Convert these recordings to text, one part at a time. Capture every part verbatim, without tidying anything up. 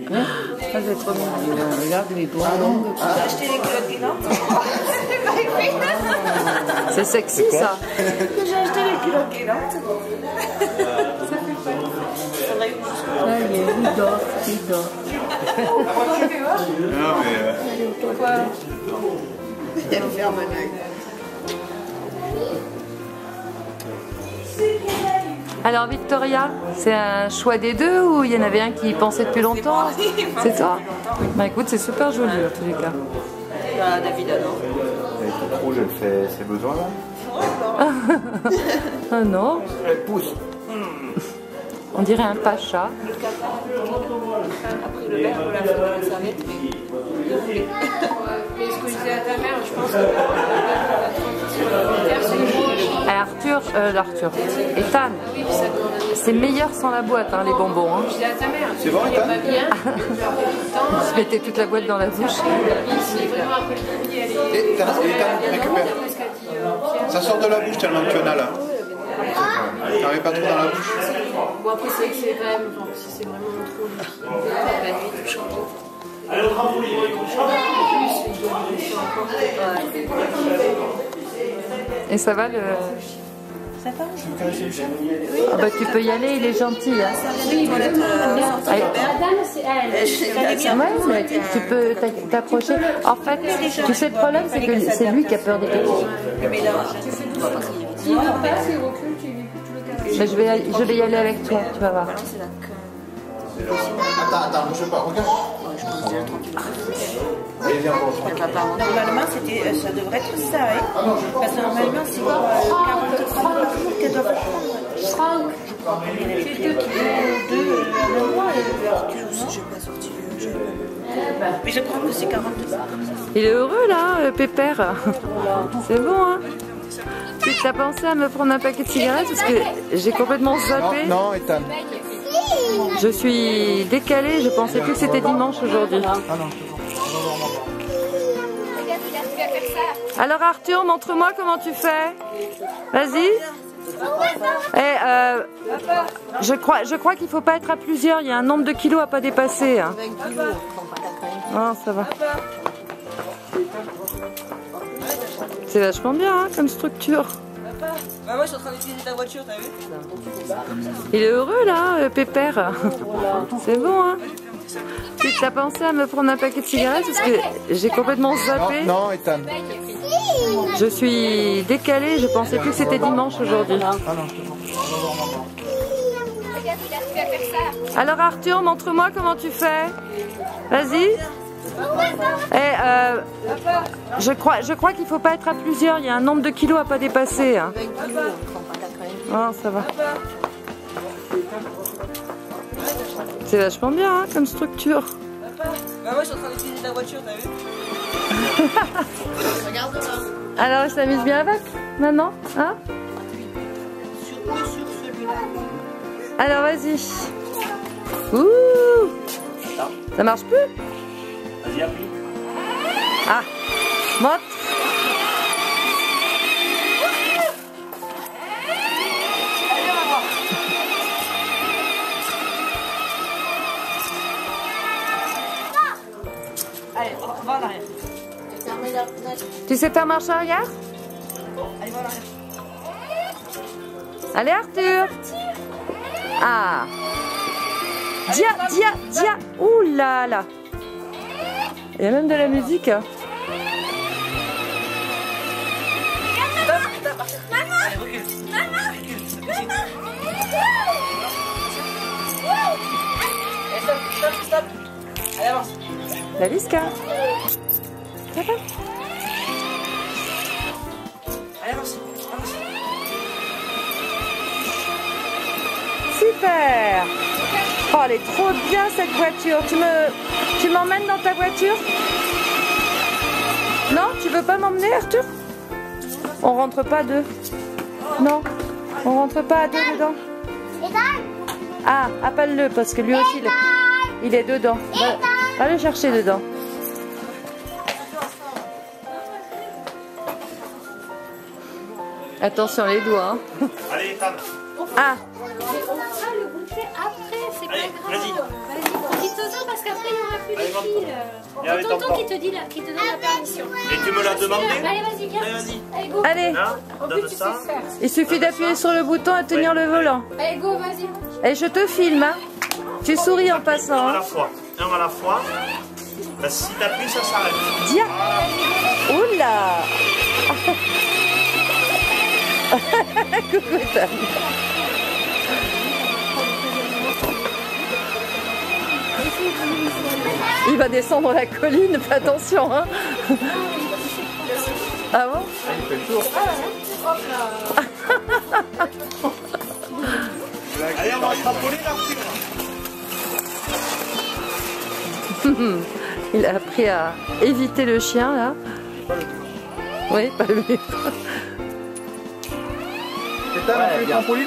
Ça c'est trop mignon. Regarde les doigts longs. J'ai acheté les culottes guilantes. C'est sexy ça. J'ai acheté les culottes guilantes. Ça y est, il dort, il dort. Non mais... Euh... Pourquoi? Elle ferme un œil. Alors Victoria, c'est un choix des deux ou il y en avait un qui y pensait depuis longtemps? C'est toi? Bah écoute, c'est super joli en tous les cas. Bah, David, alors. Elle est toute rouge, elle fait ses besoins là. Ah non. Elle pousse. On dirait un pacha. Le cafard, après le verre, on l'a fait dans la serviette, mais il voulait. Mais ce que je disais à ta mère, je pense que la c'est Et Arthur, euh, Arthur, Ethan, c'est meilleur sans la boîte, hein, les bonbons. Hein. Je disais à ta mère, c'est bon, Ethan? pas bien, Il se mettait toute la boîte dans la bouche. c'est vraiment après le midi, elle est. Et Ethan, récupère. Ça sort de la bouche tellement que tu en as là. T'arrives pas trop dans la bouche. Bon, après, c'est vrai que c'est quand même, enfin, si c'est vraiment trop liquide, la nuit, tout change. Et ça va le... Ça va? Ah bah tu peux y aller, il est gentil. Hein. Oui, voilà. Allez. Ouais, mais tu peux t'approcher. En fait, tu sais le problème, c'est que c'est lui qui a peur des petits. Mais là, s'il ne passe, il recule, tu lui coupes tout le carré. Mais je vais, je vais y aller avec toi, tu vas voir. Attends, attends, bouge pas, regarde. Allez, viens, on Normalement, c'était, ça devrait être ça, hein. Parce que normalement, c'est quoi, quarante-cinq jours qu'elle doit prendre. Il y en a fait deux qui vont deux à un mois, et Arthur, je n'ai pas sorti le jeu. Mais je crois que c'est quarante-deux. Il est heureux là, euh, Pépère. C'est bon, hein. Tu t'as pensé à me prendre un paquet de cigarettes parce que j'ai complètement zappé. Non, non, Ethan. Je suis décalée, je pensais plus que c'était dimanche aujourd'hui. Ah non, Alors Arthur, montre-moi comment tu fais. Vas-y. Eh, euh, je crois, je crois qu'il faut pas être à plusieurs. Il y a un nombre de kilos à pas dépasser. Hein. Non, ça va. C'est vachement bien hein, comme structure. Bah moi je suis en train d'utiliser ta voiture, t'as vu? Il est heureux là, euh, Pépère. C'est bon, hein. Tu t'as pensé à me prendre un paquet de cigarettes parce que j'ai complètement zappé. Non, non, Ethan. Je suis décalée, je pensais plus que c'était dimanche aujourd'hui. Ah non, Alors Arthur, montre-moi comment tu fais. Vas-y. Eh, euh, je crois, je crois qu'il faut pas être à plusieurs. Il y a un nombre de kilos à pas dépasser. Hein. Non, ça va. C'est vachement bien hein, comme structure. Bah moi je suis en train d'utiliser ta voiture, t'as vu? Regarde là. Alors il s'amuse bien avec maintenant, hein? Sur que sur celui-là. Alors vas-y. Ouh. Ça marche plus? Vas-y, appuie. Ah, monte. Allez, on va en arrière. Tu sais faire marche arrière? Allez, va en arrière. Allez Arthur. Ah. Dia, dia, dia. Ouh là là. Il y a même de la musique. Allez, recule. Recule. Allez, stop, stop, stop. Allez, avance. La Visca. Ça va? Allez, avance. Avance. Super. Oh, elle est trop bien cette voiture. Tu me, tu m'emmènes dans ta voiture? Non, tu veux pas m'emmener, Arthur? On rentre pas à deux. Non, on rentre pas à deux dedans. Ah, appelle-le parce que lui aussi, il est, il est dedans. Va, va le chercher dedans. Attention les doigts. Hein. Allez, Ethan. Ah. Mais on fera le goûter après, c'est pas grave. Vas-y. Dis Toto parce qu'après il n'y aura plus de filles. Il y a tonton qui te dit la, qui te donne la permission. Et tu me l'as demandé? Allez, vas-y, viens. Allez, vas-y. Allez, go. Allez. Là, donne ça. Il suffit d'appuyer sur le bouton et tenir le volant. Allez, go, vas-y. Et je te filme, hein. Tu souris en passant. Un à la Hein. fois. Un à la fois. Bah, si t'appuies, ça s'arrête. Dia. Oula. Coucou Tam. Il va descendre la colline, fais attention, hein. Ah bon? Il fait le tour. Allez, on va trampoline, Arthur. Il a appris à éviter le chien, là. Oui, pas le but. Et t'as ouais, le trampoline?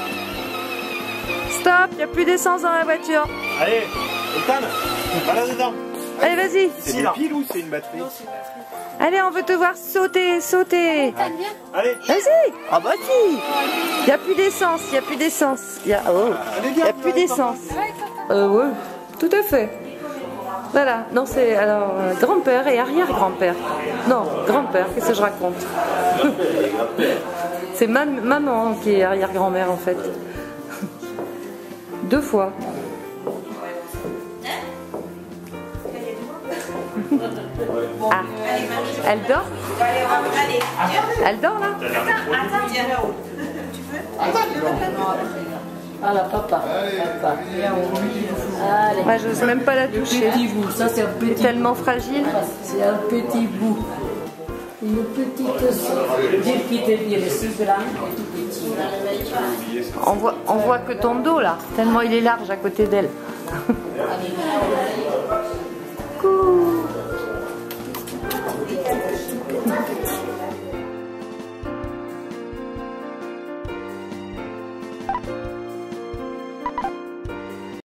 Stop, il n'y a plus d'essence dans la voiture. Allez, Ethan, va là-dedans. Allez, vas-y. C'est des piles ou c'est une batterie? Allez, on veut te voir sauter, sauter. Allez. Vas-y. Ah bah si. Il n'y a plus d'essence, il n'y a plus d'essence. Il n'y a, oh. Il y a plus d'essence. Euh, ouais, tout à fait. Voilà, non c'est alors euh, grand-père et arrière-grand-père. Non, grand-père, qu'est-ce que je raconte? C'est ma maman qui est arrière-grand-mère en fait. Deux fois. Ah, elle dort? Elle dort là? Ah la papa, papa. Allez. Ouais, j'ose même pas la toucher. Petit bout, ça c'est un petit. Tellement fragile. C'est un petit bout. Une petite sœur. Dire qu'il devient le si grand et tout petit. On voit, on voit que ton dos là, tellement il est large à côté d'elle.